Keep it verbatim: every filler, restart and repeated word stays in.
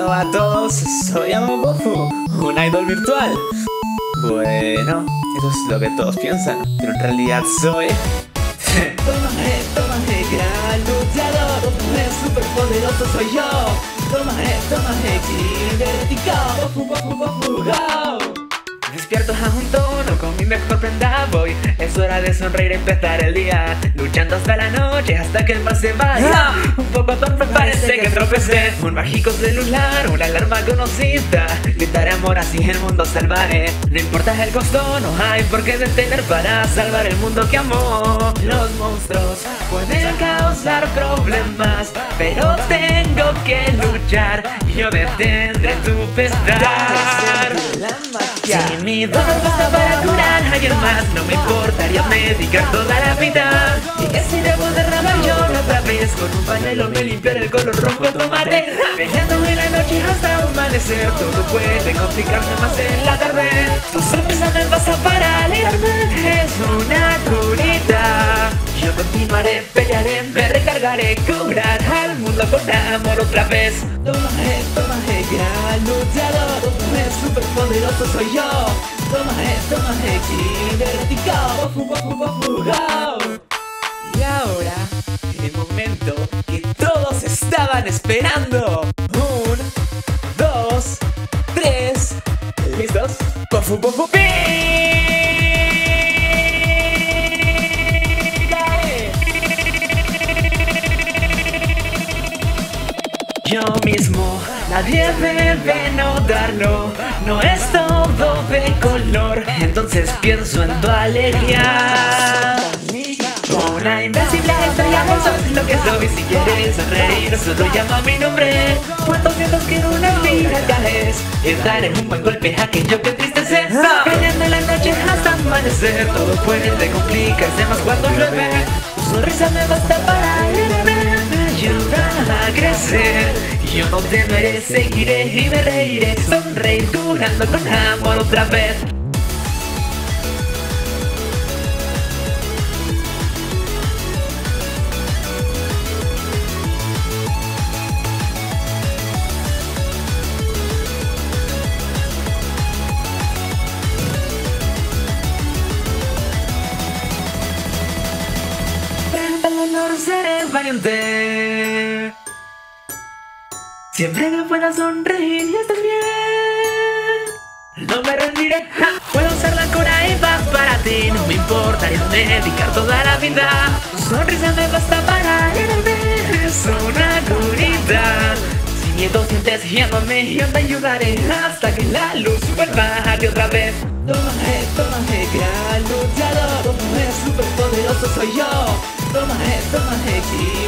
Hola a todos, soy Amobofu, un idol virtual. Bueno, eso es lo que todos piensan, pero en realidad soy... Tómame, tómame, gran luchador. Tómame, super poderoso soy yo. Tómame, tómame, Kill vertical. Bofu, bofu, bofu, go. Despierto a un tono con mi mejor prenda voy. Es hora de sonreír y empezar el día, luchando hasta la noche, hasta que el mal se vaya. Un poco torpe parece que tropecé. Un mágico celular, una alarma conocida. Gritaré amor, así el mundo salvaré. No importa el costo, no hay por qué detener para salvar el mundo que amo. Los monstruos pueden causar problemas, pero tengo que luchar. Yo detendré tu pesar. La magia. Si mi dolor basta para curar a alguien más, no me importaría medicar toda la vida. Y que si debo derramar yo otra vez, con un pañuelo me limpiaré el color rojo, tomaré. Peleando en la noche hasta amanecer, todo puede complicarse más en la tarde. Tu sonrisa me basta para alegrarme, es una curita. Yo continuaré, pelearé, me recargaré, curar al mundo con amor otra vez. Tómame, tómame, gran luchador. Tómame, super poderoso soy yo. Tómame, tómame, Kill vertical. Bofu, bofu, bofu, go. Y ahora, el momento que todos estaban esperando. Un, dos, tres. ¿Listos? ¡Pofu, pofu, pi! Yo mismo, nadie debe notarlo. No es todo de color, entonces pienso en tu alegría. Una invencible estrella, no sabes lo que soy. Si quieres sonreír, solo llama mi nombre. ¿Cuántos vientos que en una vida caes? Estar en un buen golpe, aquello que entristece. Peleando en la noche hasta amanecer, todo puede complicarse más cuando llueve. Tu sonrisa me basta para alegrarme, me ayuda a crecer. Yo no temeré, seguiré y me reiré, sonreír curando con amor otra vez. Honor, seré valiente. Siempre que pueda sonreír y estés bien, no me rendiré. Ja. Puedo usar la cura y paz para ti. No me importaría dedicar toda la vida. Tu sonrisa me basta para alegrarme, es una curita. Si miedo sientes, llámame, yo te ayudaré hasta que la luz vuelva a ti otra vez. Tómame, tómame, gran luchador. Tómame, super poderoso soy yo. Tómame, tómame, Kill